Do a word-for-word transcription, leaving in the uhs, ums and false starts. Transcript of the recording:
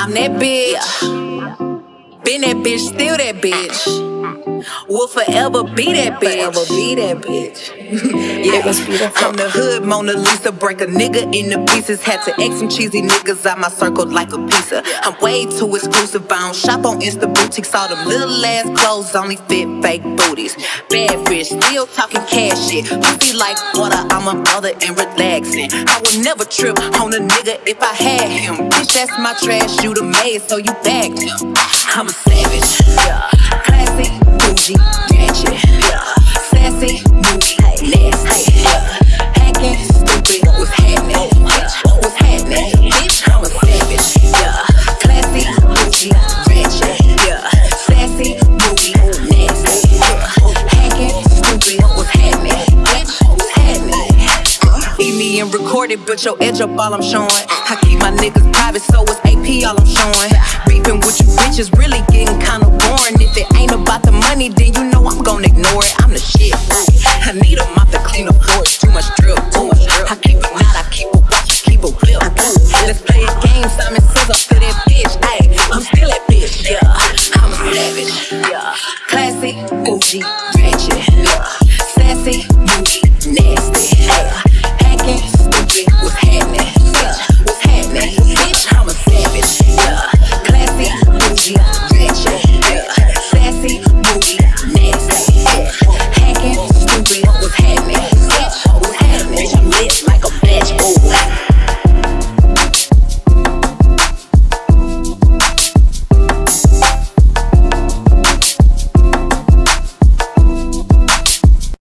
I'm that bitch. Been that bitch, still that bitch. Will forever be that bitch. Forever be that bitch. Yeah, I'm the hood Mona Lisa. Break a nigga into pieces. Had to X some cheesy niggas out my circle like a pizza. I'm way too exclusive. I don't shop on Insta boutiques. All them little ass clothes only fit fake booties. Bad bitch, still talking cash shit. Pussy like water, I'm a mother and relaxing. I would never trip on a nigga if I had him. Bitch, that's my trash, you the maid, so you bagged him. I'm a savage, yeah. Classy, bougie, ratchet, yeah. Sassy, moody, nasty, yeah. Hacking, stupid, what's happening, bitch, what's happening, bitch, I'm a savage, yeah. Classy, bougie, ratchet, yeah. Sassy, moody, nasty, yeah. Hacking, stupid, what's happening, bitch, what's happening. Eat me and record it, but your edge up all I'm showing. I keep my niggas private, so it's A P all I'm showing. Beefing with you bitches really getting kinda boring. If it ain't about the money, then you know I'm gonna ignore it.